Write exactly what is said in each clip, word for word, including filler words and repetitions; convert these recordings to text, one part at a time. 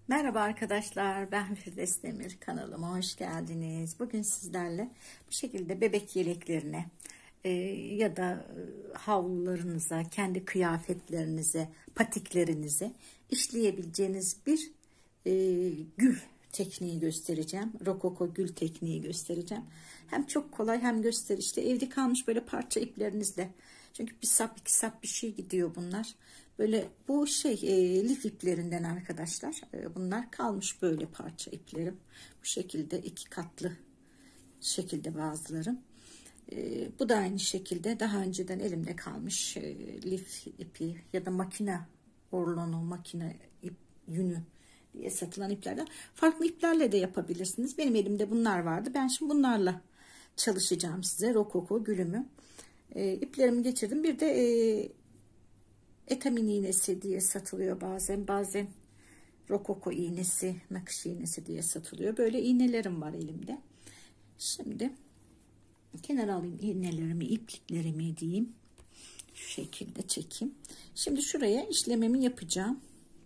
Merhaba arkadaşlar, ben Firdevs Demir, kanalıma hoş geldiniz. Bugün sizlerle bu şekilde bebek yeleklerine e, ya da e, havlularınıza, kendi kıyafetlerinize, patiklerinize işleyebileceğiniz bir e, gül tekniği göstereceğim. Rokoko gül tekniği göstereceğim. Hem çok kolay hem gösterişli. Evde kalmış böyle parça iplerinizle. Çünkü bir sap iki sap bir şey gidiyor bunlar. Böyle bu şey e, lif iplerinden arkadaşlar. E, bunlar kalmış böyle parça iplerim. Bu şekilde iki katlı şekilde bazıları. E, bu da aynı şekilde daha önceden elimde kalmış e, lif ipi ya da makine orlonu, makine ip, yünü diye satılan iplerden. Farklı iplerle de yapabilirsiniz. Benim elimde bunlar vardı. Ben şimdi bunlarla çalışacağım size. Rokoko gülümü. E, iplerimi geçirdim. Bir de e, etamin iğnesi diye satılıyor bazen. Bazen rokoko iğnesi, nakış iğnesi diye satılıyor. Böyle iğnelerim var elimde. Şimdi kenara alayım iğnelerimi, ipliklerimi diyeyim. Şu şekilde çekeyim. Şimdi şuraya işlememi yapacağım.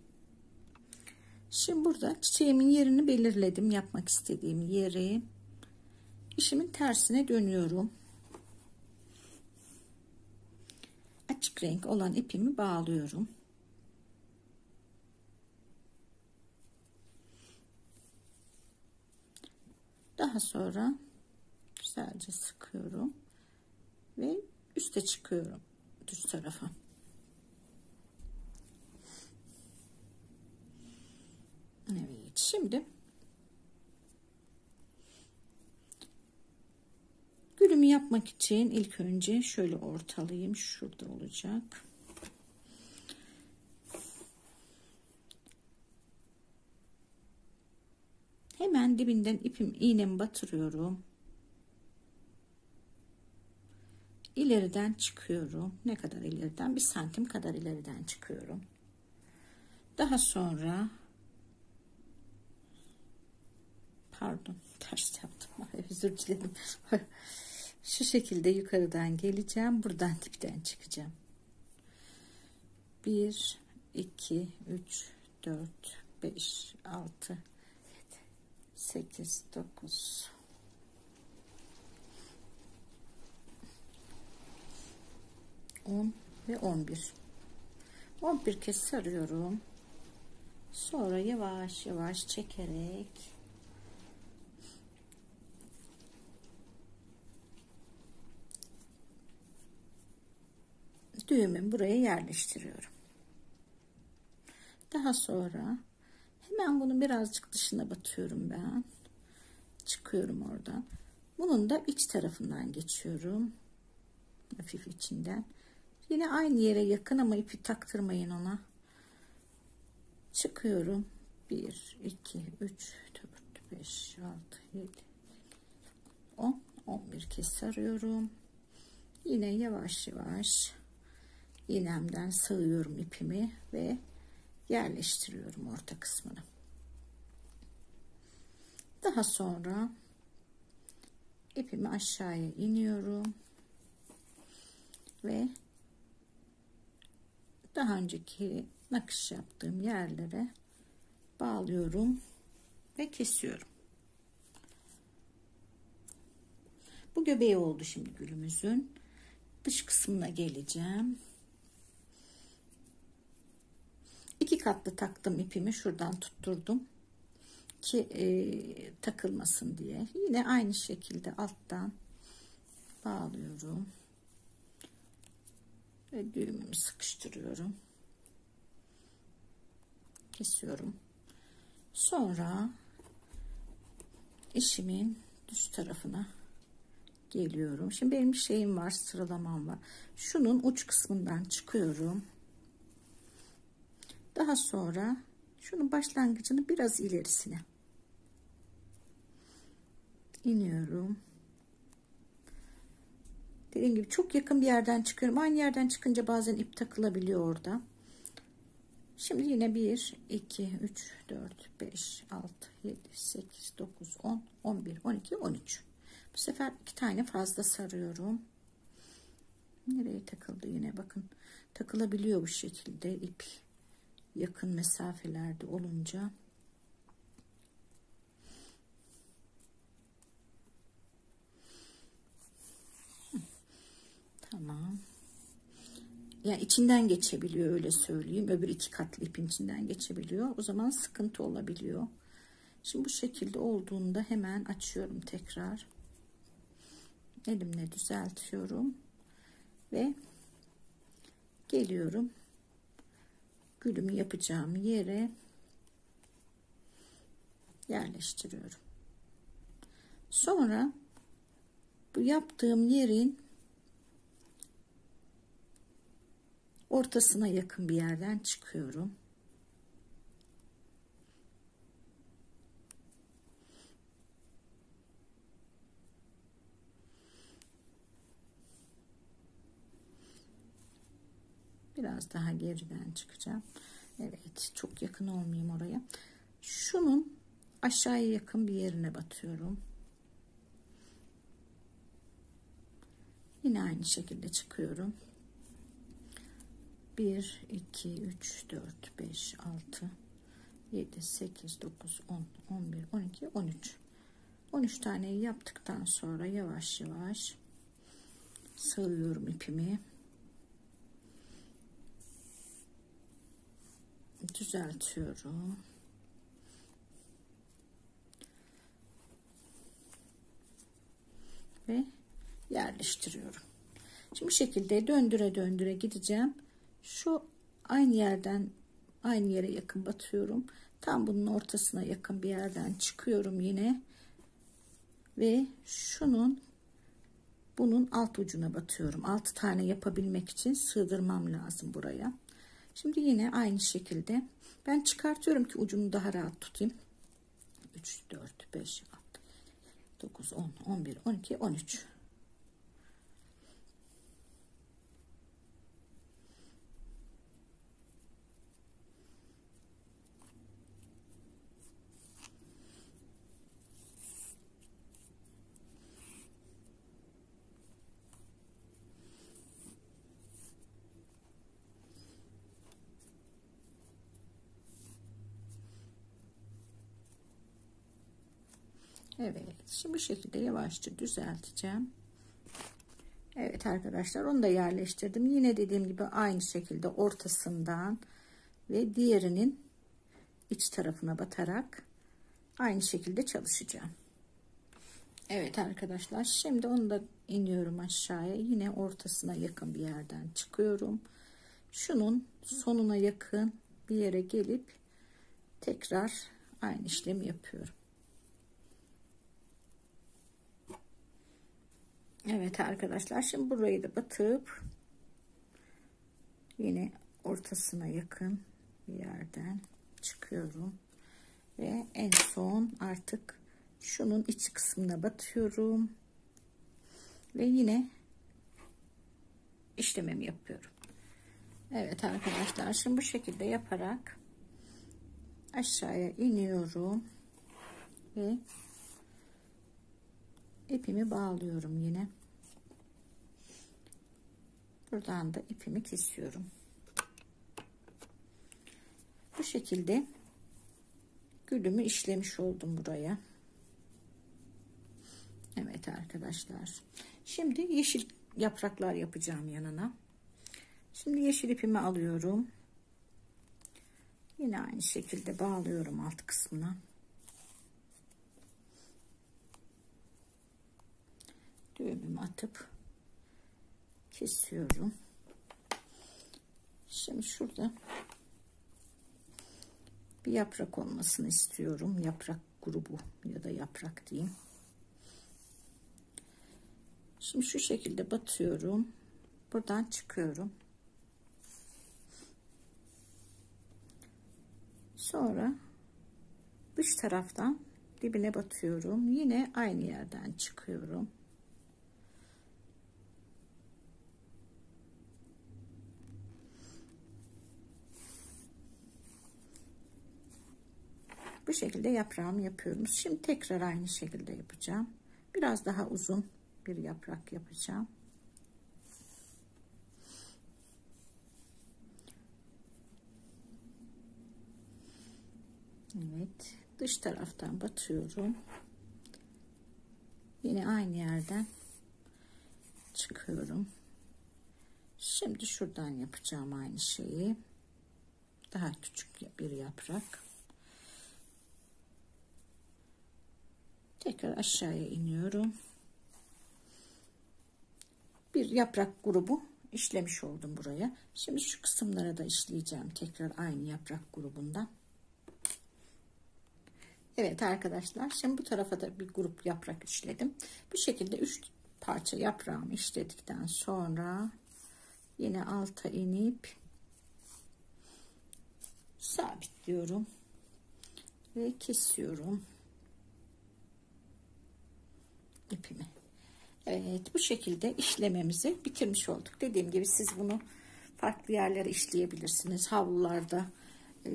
Şimdi burada çiçeğimin yerini belirledim. Yapmak istediğim yeri. İşimin tersine dönüyorum. Açık renk olan ipimi bağlıyorum. Daha sonra güzelce sıkıyorum ve üste çıkıyorum düz tarafa. Evet, şimdi gülümü yapmak için ilk önce şöyle ortalayayım. Şurada olacak. Hemen dibinden ipim iğnemi batırıyorum. İleriden çıkıyorum. Ne kadar ileriden? Bir santim kadar ileriden çıkıyorum. Daha sonra pardon ters yaptım. Özür dilerim. Şu şekilde yukarıdan geleceğim. Buradan dipten çıkacağım. bir, iki, üç, dört, beş, altı, yedi, sekiz, dokuz. on ve on bir. on bir kez sarıyorum. Sonra yavaş yavaş çekerek düğümümü buraya yerleştiriyorum. Daha sonra hemen bunu birazcık dışına batıyorum ben. Çıkıyorum oradan. Bunun da iç tarafından geçiyorum. Hafif içinden. Yine aynı yere yakın ama ipi taktırmayın ona. Çıkıyorum. bir, iki, üç, dört, beş, altı, yedi, on, on bir kez sarıyorum. Yine yavaş yavaş iğnemden sığıyorum ipimi ve yerleştiriyorum orta kısmını. Daha sonra ipimi aşağıya iniyorum ve daha önceki nakış yaptığım yerlere bağlıyorum ve kesiyorum. Bu göbeği oldu şimdi gülümüzün. Dış kısmına geleceğim. İki katlı taktım ipimi, şuradan tutturdum ki e, takılmasın diye. Yine aynı şekilde alttan bağlıyorum ve düğümümü sıkıştırıyorum. Kesiyorum. Sonra işimin düz tarafına geliyorum. Şimdi benim şeyim var, sıralamam var. Şunun uç kısmından çıkıyorum. Daha sonra şunun başlangıcını biraz ilerisine iniyorum. Dediğim gibi çok yakın bir yerden çıkıyorum. Aynı yerden çıkınca bazen ip takılabiliyor orada. Şimdi yine bir, iki, üç, dört, beş, altı, yedi, sekiz, dokuz, on, on bir, on iki, on üç. Bu sefer iki tane fazla sarıyorum. Nereye takıldı yine bakın. Takılabiliyor bu şekilde ip yakın mesafelerde olunca. yani içinden geçebiliyor, öyle söyleyeyim. Öbür iki katlı ipin içinden geçebiliyor. O zaman sıkıntı olabiliyor. Şimdi bu şekilde olduğunda hemen açıyorum tekrar. Elimle düzeltiyorum ve geliyorum. Gülümü yapacağım yere yerleştiriyorum. Sonra bu yaptığım yerin ortasına yakın bir yerden çıkıyorum. Biraz daha geriden çıkacağım. Evet, çok yakın olmayayım oraya. Şunun aşağıya yakın bir yerine batıyorum. Yine aynı şekilde çıkıyorum. bir, iki, üç, dört, beş, altı, yedi, sekiz, dokuz, on, on bir, on iki, on üç. on üç taneyi yaptıktan sonra yavaş yavaş sığıyorum ipimi. Düzeltiyorum. Ve yerleştiriyorum. Şimdi bu şekilde döndüre döndüre gideceğim. Şu aynı yerden aynı yere yakın batıyorum. Tam bunun ortasına yakın bir yerden çıkıyorum yine. Ve şunun bunun alt ucuna batıyorum. altı tane yapabilmek için sığdırmam lazım buraya. Şimdi yine aynı şekilde ben çıkartıyorum ki ucunu daha rahat tutayım. üç, dört, beş, altı, dokuz, on, on bir, on iki, on üç. Evet, şimdi bu şekilde yavaşça düzelteceğim. Evet arkadaşlar, onu da yerleştirdim. Yine dediğim gibi aynı şekilde ortasından ve diğerinin iç tarafına batarak aynı şekilde çalışacağım. Evet arkadaşlar, şimdi onu da iniyorum aşağıya. Yine ortasına yakın bir yerden çıkıyorum. Şunun sonuna yakın bir yere gelip tekrar aynı işlemi yapıyorum. Evet arkadaşlar, şimdi burayı da batıp yine ortasına yakın bir yerden çıkıyorum ve en son artık şunun iç kısmına batıyorum ve yine işlemimi yapıyorum. Evet arkadaşlar, şimdi bu şekilde yaparak aşağıya iniyorum ve ipimi bağlıyorum yine. Buradan da ipimi kesiyorum. Bu şekilde gülümü işlemiş oldum buraya. Evet arkadaşlar. Şimdi yeşil yapraklar yapacağım yanına. Şimdi yeşil ipimi alıyorum. Yine aynı şekilde bağlıyorum alt kısmına. Düğümümü atıp kesiyorum. Şimdi şurada bir yaprak olmasını istiyorum. Yaprak grubu ya da yaprak diyeyim. Şimdi şu şekilde batıyorum. Buradan çıkıyorum. Sonra dış taraftan dibine batıyorum. Yine aynı yerden çıkıyorum. Bu şekilde yaprağımı yapıyorum. Şimdi tekrar aynı şekilde yapacağım. Biraz daha uzun bir yaprak yapacağım. Evet, dış taraftan batıyorum. Yine aynı yerden çıkıyorum. Şimdi şuradan yapacağım aynı şeyi. Daha küçük bir yaprak. Tekrar aşağıya iniyorum. Bir yaprak grubu işlemiş oldum buraya. Şimdi şu kısımlara da işleyeceğim tekrar aynı yaprak grubundan. Evet arkadaşlar, şimdi bu tarafa da bir grup yaprak işledim. Bu şekilde üç parça yaprağımı işledikten sonra yine alta inip sabitliyorum ve kesiyorum ipimi. Evet, bu şekilde işlememizi bitirmiş olduk. Dediğim gibi siz bunu farklı yerlere işleyebilirsiniz. Havlularda, e,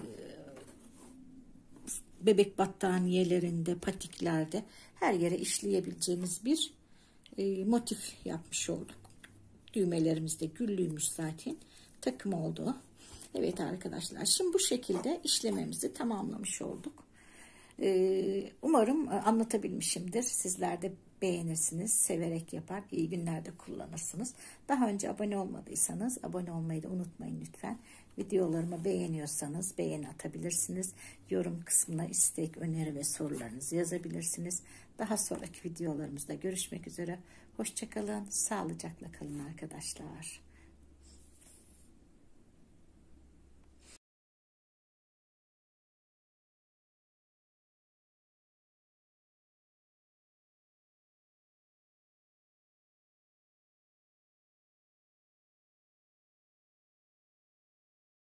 bebek battaniyelerinde, patiklerde her yere işleyebileceğiniz bir e, motif yapmış olduk. Düğmelerimiz de güllüymüş zaten. Takım oldu. Evet arkadaşlar, şimdi bu şekilde işlememizi tamamlamış olduk. E, umarım anlatabilmişimdir. Sizler de beğenirsiniz, severek yapar, iyi günlerde kullanırsınız. Daha önce abone olmadıysanız abone olmayı da unutmayın lütfen. Videolarımı beğeniyorsanız beğeni atabilirsiniz. Yorum kısmına istek, öneri ve sorularınızı yazabilirsiniz. Daha sonraki videolarımızda görüşmek üzere. Hoşça kalın, sağlıcakla kalın arkadaşlar.